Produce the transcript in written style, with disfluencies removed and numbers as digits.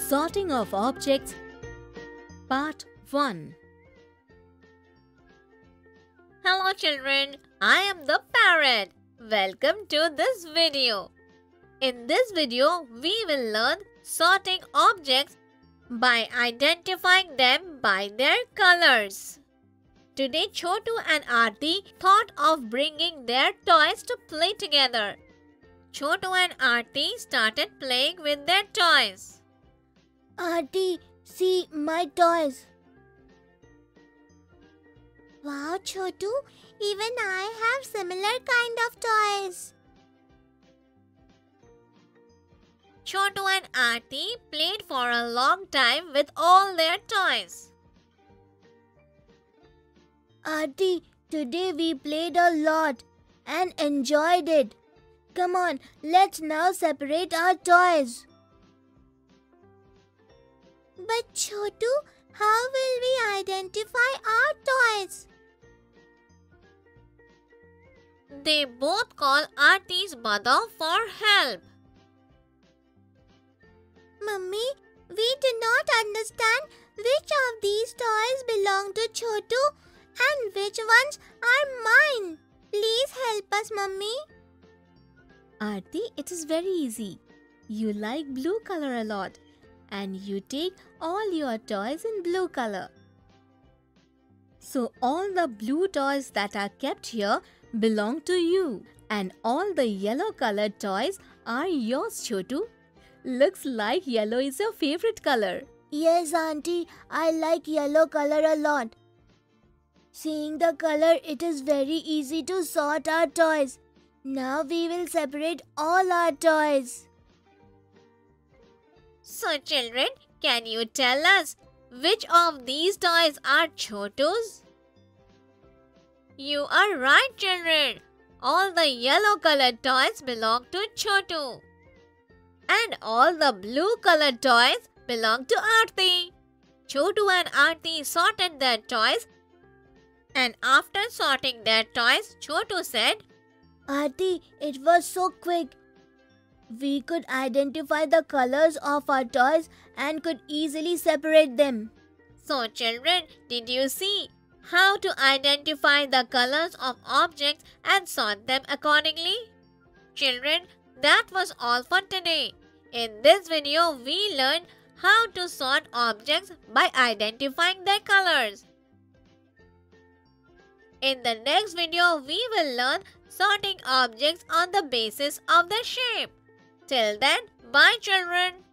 Sorting of Objects Part 1. Hello children, I am the parrot. Welcome to this video. In this video, we will learn sorting objects by identifying them by their colors. Today, Chotu and Aarti thought of bringing their toys to play together. Chotu and Aarti started playing with their toys. Aarti, see my toys. Wow, Chotu, even I have similar kind of toys. Chotu and Aarti played for a long time with all their toys. Aarti, today we played a lot and enjoyed it. Come on, let's now separate our toys. But Chotu, how will we identify our toys? They both call Aarti's mother for help. Mummy, we do not understand which of these toys belong to Chotu and which ones are mine. Please help us, Mummy. Aarti, it is very easy. You like blue color a lot and you take all your toys in blue color. So all the blue toys that are kept here belong to you and all the yellow colored toys are yours, Chotu. Looks like yellow is your favorite color. Yes, Auntie, I like yellow color a lot. Seeing the color, it is very easy to sort our toys. Now we will separate all our toys. So children, can you tell us which of these toys are Chotu's? You are right children. All the yellow colored toys belong to Chotu. And all the blue colored toys belong to Aarti. Chotu and Aarti sorted their toys, and after sorting their toys, Chotu said, Aarti, it was so quick. We could identify the colors of our toys and could easily separate them. So children, did you see how to identify the colors of objects and sort them accordingly? Children, that was all for today. In this video, we learned how to sort objects by identifying their colors. In the next video, we will learn sorting objects on the basis of the shape. Till then, bye children.